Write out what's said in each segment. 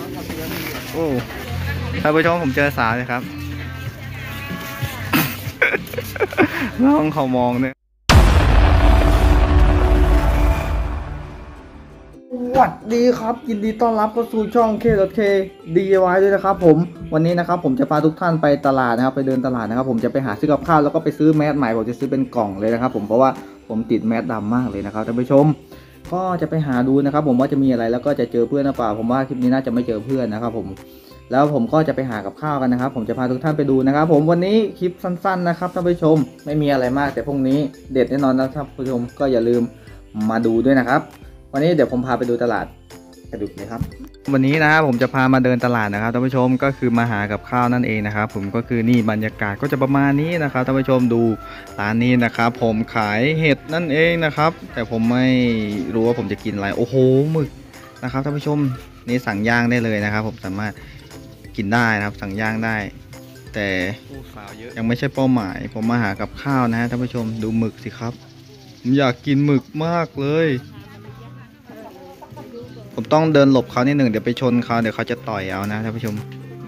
โอ้ท่านผู้ชมผมเจอสาวเลยครับ น้องเขามองเนี่ยสวัสดีครับยินดีต้อนรับเข้าสู่ช่อง K.K DIY ด้วยนะครับผมวันนี้นะครับผมจะพาทุกท่านไปตลาดนะครับไปเดินตลาดนะครับผมจะไปหาซื้อกับข้าวแล้วก็ไปซื้อแมสใหม่ผมจะซื้อเป็นกล่องเลยนะครับผมเพราะว่าผมติดแมสดำมากเลยนะครับท่านผู้ชมก็จะไปหาดูนะครับผมว่าจะมีอะไรแล้วก็จะเจอเพื่อนหรือเปล่าผมว่าคลิปนี้น่าจะไม่เจอเพื่อนนะครับผมแล้วผมก็จะไปหากับข้าวกันนะครับผมจะพาทุกท่านไปดูนะครับผมวันนี้คลิปสั้นๆนะครับท่านผู้ชมไม่มีอะไรมากแต่พรุ่งนี้เด็ดแน่นอนนะครับท่านผู้ชมก็อย่าลืมมาดูด้วยนะครับวันนี้เดี๋ยวผมพาไปดูตลาดกระดูกเลยครับวันนี้นะครับผมจะพามาเดินตลาดนะครับท่านผู้ชมก็คือมาหากับข้าวนั่นเองนะครับผมก็คือนี่บรรยากาศก็จะประมาณนี้นะครับท่านผู้ชมดูร้านนี้นะครับผมขายเห็ดนั่นเองนะครับแต่ผมไม่รู้ว่าผมจะกินอะไรโอ้โหหมึกนะครับท่านผู้ชมนี่สั่งย่างได้เลยนะครับผมสามารถกินได้นะครับสั่งย่างได้แต่ยังไม่ใช่เป้าหมายผมมาหากับข้าวนะฮะท่านผู้ชมดูหมึกสิครับผมอยากกินหมึกมากเลยผมต้องเดินหลบเขานิดหนึ่งเดี๋ยวไปชนเขาเดี๋ยวเขาจะต่อยเอานะท่านผู้ชม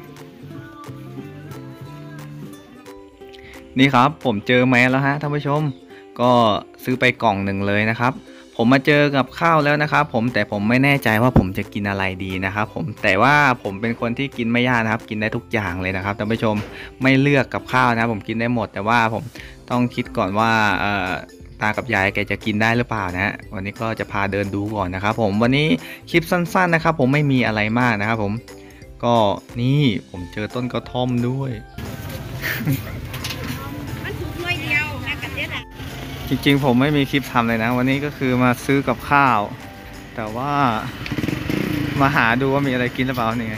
นี่ครับผมเจอแมสแล้วฮะท่านผู้ชมก็ซื้อไปกล่องหนึ่งเลยนะครับผมมาเจอกับข้าวแล้วนะครับแต่ผมไม่แน่ใจว่าผมจะกินอะไรดีนะครับผมแต่ว่าผมเป็นคนที่กินไม่ยากนะครับกินได้ทุกอย่างเลยนะครับท่านผู้ชมไม่เลือกกับข้าวนะผมกินได้หมดแต่ว่าผมต้องคิดก่อนว่าตากับยายแกจะกินได้หรือเปล่านะฮะวันนี้ก็จะพาเดินดูก่อนนะครับผมวันนี้คลิปสั้นๆนะครับผมไม่มีอะไรมากนะครับผมก็นี่ผมเจอต้นกระท่อมด้วยมันถูกหน่วยเดียวนะกันเด็ดอ่ะจริงๆผมไม่มีคลิปทำเลยนะวันนี้ก็คือมาซื้อกับข้าวแต่ว่ามาหาดูว่ามีอะไรกินหรือเปล่านี่ไง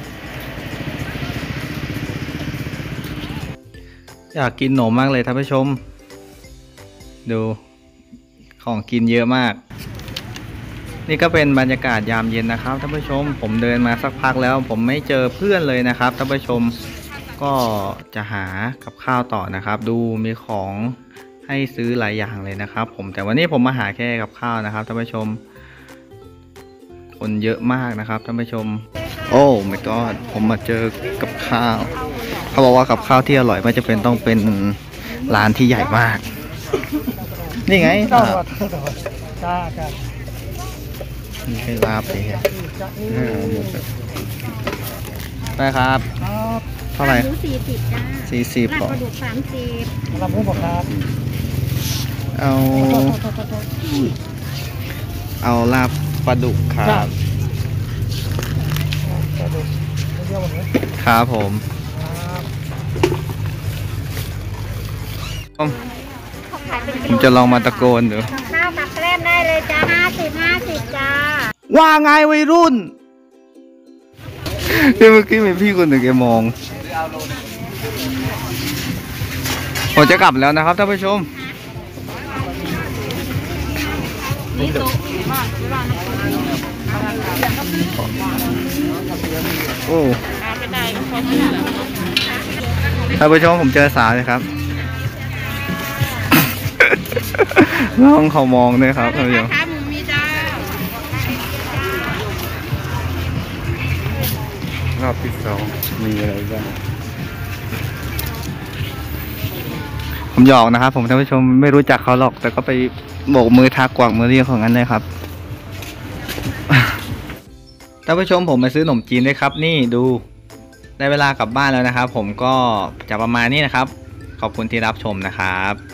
อยากกินขนมมากเลยท่านผู้ชมดูของกินเยอะมากนี่ก็เป็นบรรยากาศยามเย็นนะครับท่านผู้ชมผมเดินมาสักพักแล้วผมไม่เจอเพื่อนเลยนะครับท่านผู้ชมก็จะหากับข้าวต่อนะครับดูมีของให้ซื้อหลายอย่างเลยนะครับผมแต่วันนี้ผมมาหาแค่กับข้าวนะครับท่านผู้ชมคนเยอะมากนะครับท่านผู้ชมโอ้ my god ผมมาเจอกับข้าวเขาบอกว่ากับข้าวที่อร่อยไม่จำเป็นต้องเป็นร้านที่ใหญ่มากนี่ไงนี่ให้ลาบเลยครับได้ครับเท่าไหร่40จ้า40หรอปลาดุก30ลำพูบอกครับเอาลาบปลาดุกครับครับผมผมจะลองมาตะโกนดูข้าวตักเล่นได้เลยจ้า50จ้าว่าไงวัยรุ่นเมื่อกี้มีพี่คนหนึ่งแกมองผมจะกลับแล้วนะครับท่านผู้ชมโอ้ท่านผู้ชมผมเจอสาวเลยครับ น้องเขามองด้วยครับท่านผู้ชมรอบที่2มีอะไรบ้างผมหยอกนะครับผมท่านผู้ชมไม่รู้จักเขาหรอกแต่ก็ไปโบกมือทักกวักมือเรียกของนั้นเลยครับ ท่านผู้ชมผมมาซื้อขนมจีนด้วยครับนี่ดูได้เวลากลับบ้านแล้วนะครับผมก็จะประมาณนี้นะครับขอบคุณที่รับชมนะครับ